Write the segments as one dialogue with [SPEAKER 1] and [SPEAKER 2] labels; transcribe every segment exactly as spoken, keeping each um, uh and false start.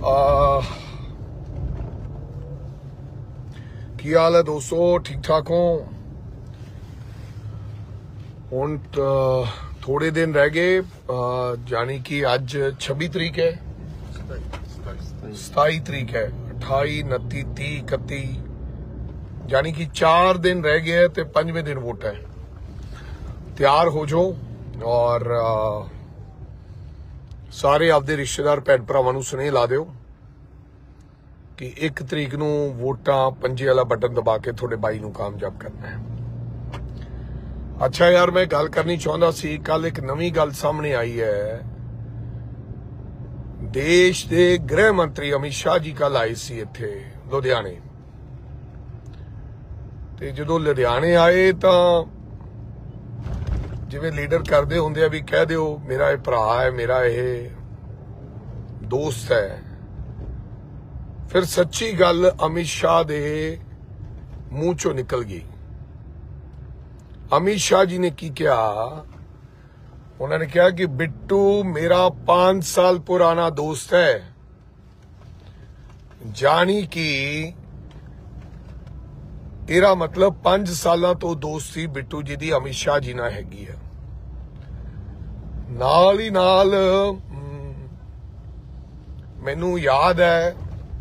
[SPEAKER 1] आ, की हाल है दोस्तों, ठीक ठाक हो? हुण थोड़े दिन रह गए, यानी कि अज छब्बी तरीक है, सताई तरीक है, अठाई उनती तीह इकती, यानी कि चार दिन रह गए तो पंजवें दिन वोट है। तैयार हो जाओ और आ, सारे आपदे रिश्तेदार भैन भरावां नूं सुनेह ला दिओ कि एक तरीक नूं वोटां पंजे वाला बटन दबा के थोड़े बाई नूं कामयाब करना है। अच्छा यार, मैं गल करनी चाहता सी, कल एक नवीं गल सामने आई है। देश के गृह मंत्री अमित शाह जी कल आए सी इत्थे लुधियाने, ते जदों लुधियाने आए तां जिवें लीडर करते होंदे आ भी कह दिओ मेरा ये भरा है, मेरा ये दोस्त है। फिर सच्ची गल अमित शाह दे मुंह चों निकल गई। अमित शाह जी ने की कहा, उन्होंने कहा कि बिट्टू मेरा पांच साल पुराना दोस्त है, जानी कि तेरा मतलब पांच साल तो दोस्ती बिट्टू जी दी अमित शाह जी नाल हैगी है। नाल ही नाल मैनू याद है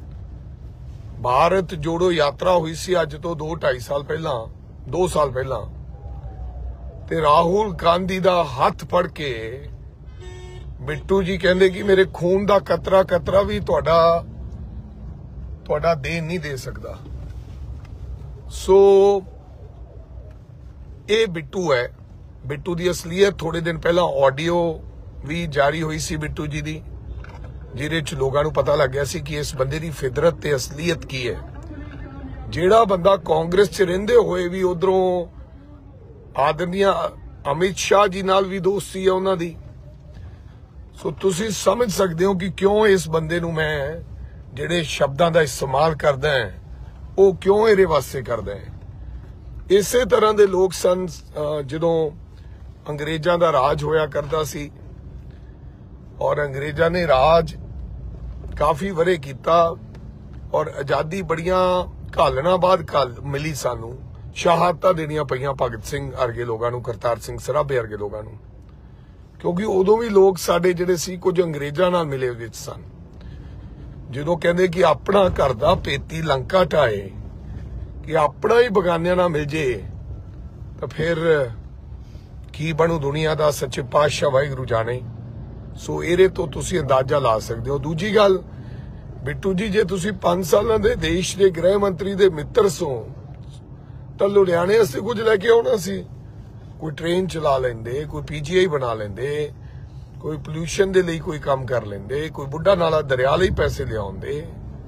[SPEAKER 1] भारत जोड़ो यात्रा हुई सी अज तो दो ढाई साल पहला, दो साल पहला, ते राहुल गांधी दा हाथ फड़ के बिट्टू जी कहंदे कि मेरे खून दा कतरा कतरा भी तुहाडा तुहाडा देन नहीं दे सकदा। सो ये बिट्टू है। बिट्टू की असलीयत थोड़े दिन पहला ऑडियो भी जारी हुई सी बिट्टू जी की, जिहदे च लोगों को पता लग गया सी कि इस बंदे की फितरत ते असलीयत की है। जिहड़ा बंदा कांग्रेस च रहिंदे होए भी उधरों आदरणीय अमित शाह जी नाल भी दोस्ती है उन्हां दी। सो तुसीं समझ सकते हो कि क्यों इस बंदे नूं मैं जिहड़े शब्दां दा इस्तेमाल करदा है वो क्यों इहदे वास्ते करदा है। इसे तरह के लोग सन जदों अंग्रेजां दा राज होया करदा सी और अंग्रेजां ने राज काफी वरे कीता और आजादी बड़ियां घालना बाद घाल मिली, सानू शहादतां देनियां पईयां भगत सिंह अर्गे लोगां नूं, करतार सिंह सराभे अर्गे लोगां नूं, क्योंकि उदों भी लोग साडे जिहड़े सी कुछ अंग्रेजां नाल मिले विच सन। जदों कहंदे कि अपना घर दा पेती लंका ढाए, कि अपना ही बगानियां नाल मिल जे तो फिर की बनू दुनिया दा, सच्चे पातशाह वाहिगुरू जाने। सो इहदे तो तुसीं अंदाजा ला सकते हो। दूजी गल, बिट्टू जी जे तुसीं पांच सालां दे देश के गृह मंत्री दे मित्र सो तो लुधियाने वास्ते कुछ लैके आउणा सी। कोई ट्रेन चला लेंदे, कोई पीजीआई बना लेंदे, कोई पोल्यूशन दे लई कोई काम कर लेंदे, कोई बुढ़ा नाला दरिया लई पैसे लियाउंदे।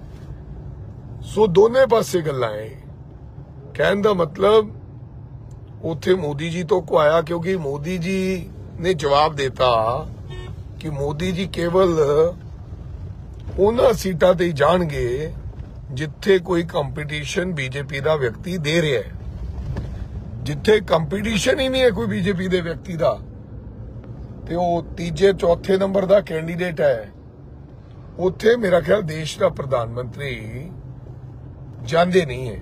[SPEAKER 1] सो दोने पासे गल्लां है। कहने का मतलब उथे मोदी जी तो को आया, क्योंकि मोदी जी ने जवाब देता कि मोदी जी केवल उन्हां सीटां ते जाणगे जिथे कोई कंपीटीशन बीजेपी का व्यक्ति दे रहा है। जिथे कंपीटीशन ही नहीं है कोई बीजेपी के व्यक्ति का, ते वो तीजे चौथे नंबर का कैंडीडेट है, उथे मेरा ख्याल देश का प्रधानमंत्री जांदे नहीं है।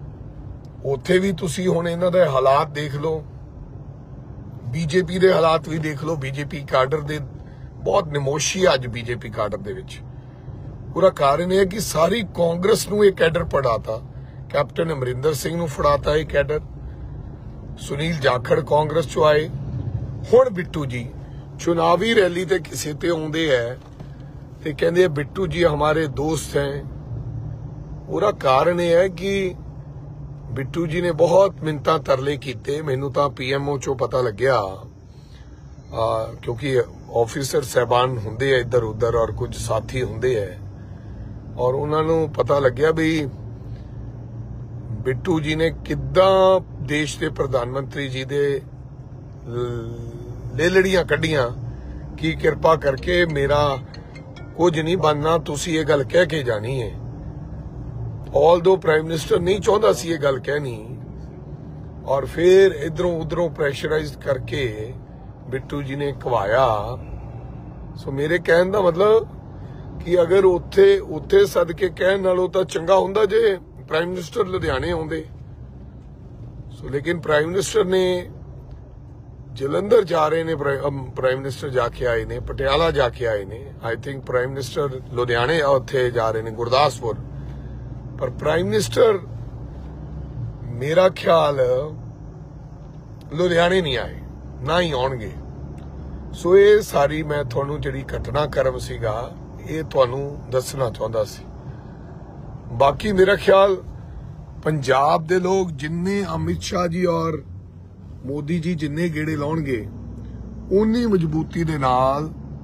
[SPEAKER 1] उथे भी तुसी हुण इन्हां दे हालात देख लो, बीजेपी के हालात भी देख लो। बीजेपी काडर दे बहुत नमोशी अज बीजेपी काडर दे विच। पूरा कारण यह है कि सारी कांग्रेस नूं एक कैडर फड़ाता, कैप्टन अमरिंदर सिंह नूं फड़ाता है कैडर, सुनील जाखड़ कांग्रेस चो आए, हुण बिट्टू जी चुनावी रैली ते किसी ते आउंदे है ते कहंदे बिट्टू जी हमारे दोस्त हैं। पूरा कारण यह है कि बिट्टू जी ने बहुत मिन्नतां तरले कीते। मैनूं तां पीएमओ चो पता लग्या, क्योंकि ऑफिसर साहबान हुंदे है इधर उधर और कुछ साथी हुंदे है, और उन्होंने पता लग्या भी बिट्टू जी ने किद्दां देश के प्रधानमंत्री जी दे लेलड़ियां कड्डियां कि कृपा करके मेरा कुछ नहीं बनना, तुसी ये गल कह के जानी है। ऑल दो प्राइम मिनिस्टर नहीं चाहता सी ये गल कहनी, और फिर इधरों उधरों प्रेशराइज करके बिट्टू जी ने घवाया। सो मेरे कहने का मतलब कि अगर उत्थे उत्थे सदके कहण नालों तां चंगा हुंदा जे प्राइम मिनिस्टर लुधियाने आउंदे। सो लेकिन प्राइम मिनिस्टर ने जलंधर जा रहे ने, प्राइम मिनिस्टर जाके आए ने, पटियाला जाके आए ने, आई थिंक प्राइम मिनिस्टर लुधियाने उत्थे जा रहे ने, गुरदासपुर। पर प्राइम मिनिस्टर मेरा ख्याल लुधियाने नहीं आए, ना ही आउणगे। सो ये सारी मैं तुहानू जिहड़ी घटनाक्रम सीगा ये तुहानू दसना चाहुंदा सी। बाकी मेरा ख्याल पंजाब दे लोग जिन्ने अमित शाह जी और मोदी जी जिन्ने गेड़े लाउणगे उन्नी मजबूती दे नाल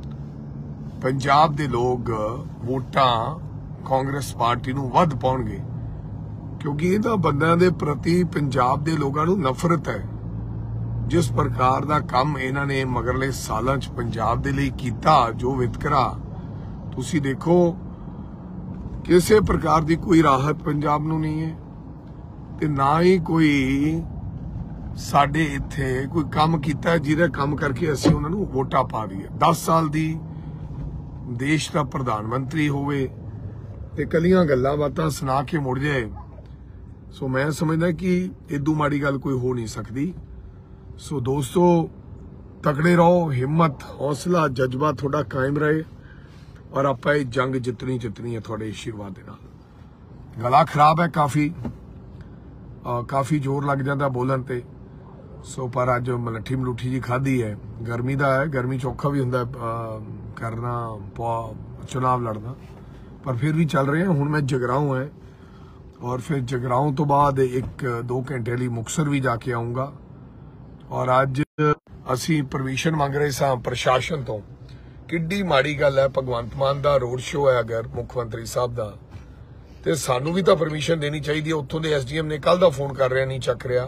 [SPEAKER 1] पंजाब दे लोग वोटां कांग्रेस पार्टी नू वध पाउणगे, क्योंकि इन्हां बंदियां दे प्रति पंजाब दे लोगां नू नफरत है। जिस प्रकार दा काम इन्हां ने मगरले सालां च पंजाब दे लई कीता, जो वितकरा तुसी देखो, किसी प्रकार दी कोई राहत पंजाब नू नहीं है ते ना ही कोई साडे इत्थे कोई काम कीता जिहदा काम करके असीं उन्हां नू वोटां पा दईए। दस साल दी देश दा प्रधानमंत्री होवे ते कलियां गल्लां बातां सुना के मुड़ जाए। सो मैं समझदा कि इदू माड़ी गल कोई हो नहीं सकती। सो दोस्तों तगड़े रहो, हिम्मत हौसला जज्बा थोड़ा कायम रहे और आप जंग जितनी जितनी है थोड़े आशीर्वाद दे नाल। गला खराब है काफी, आ, काफी जोर लग जाता बोलन ते। सो पर अज मलठी मलूठी जी खाधी है, गर्मी दा है, गर्मी चौखा भी हुंदा करना चुनाव लड़ना, पर फिर भी चल रहे हैं। हुण मैं जगराऊं है और फिर जगराऊं तो बाद एक दो घंटे लिए मुक्तसर भी जाके आऊंगा। और अज असी परमिशन मंग रहे सां प्रशासन तो। किड्डी माड़ी गल है, भगवंत मान दा रोड शो है अगर मुख्यमंत्री साहब दा, ते सानू भी तो परमिशन देनी चाहिए। उत्थों दे एस डी एम ने कल दा फोन कर रहा नहीं चक रहा,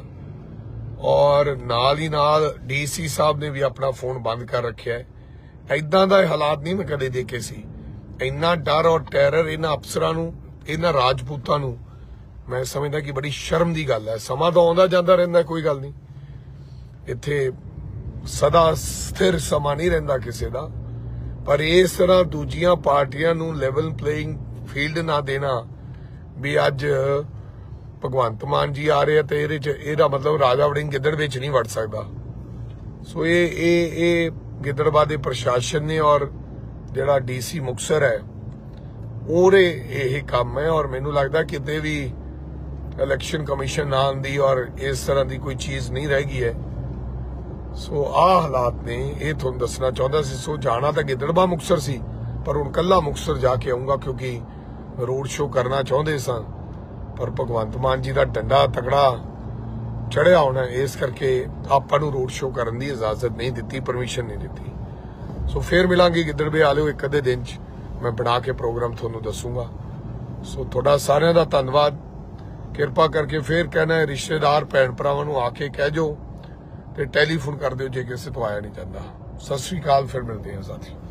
[SPEAKER 1] और नाल ही नाल डी सी साहब ने भी अपना फोन बंद कर रखा है। इदां दा हालात नहीं मैं कदे देखे सी। इन्ना डर और टैरर इन्हां अफसरां नूं, इन्हां राजपूतां नूं, मैं समझदा कि बड़ी शर्म दी गल है। समा तो आउंदा जांदा रहिंदा, कोई गल नहीं, इत्थे सदा स्थिर समा नहीं रहिंदा किसी दा। पर इस तरह दूजियां पार्टियां नूं लेवल प्लेइंग फील्ड ना देना भी अज भगवंत मान जी आ रहे ते इहदे च इहदा मतलब राजा वड़िंग गिद्दड़ विच नहीं वड़ सकदा। सो ये ये ये गिद्दड़बाह दे प्रशासन ने और जिहड़ा डी सी मुक्तसर है ओहदे यही काम है। और मैनूं लगदा किते भी इलैक्शन कमीशन ना आंदी और इस तरह की कोई चीज नहीं रह गई है। सो आ हालात ने ये तुहानूं दसना चाहुंदा सी। सो जाना तो गिद्दड़बाह मुक्तसर सी, पर हुण कल्ला मुक्तसर जाके आऊंगा क्योंकि रोड शो करना चाहुंदे सां, पर भगवंत मान जी का डंडा तगड़ा चढ़िया होना, इस करके आपां नूं रोड शो करन दी इजाजत नहीं दी, परमिशन नहीं दी। सो फिर मिलांगे गिद्दड़बाह आलिओ एक अद्धे दिन च मैं बना के प्रोग्राम तुहानूं दसूंगा। सो तुहाडा सारिआं दा धन्नवाद। किरपा करके फिर कहना है रिश्तेदार भैन भरावां नूं आके कह जो ते टैलीफोन कर दिओ जे किसी तो आया नहीं जाता। सत श्री अकाल, फिर मिलते हैं साथी।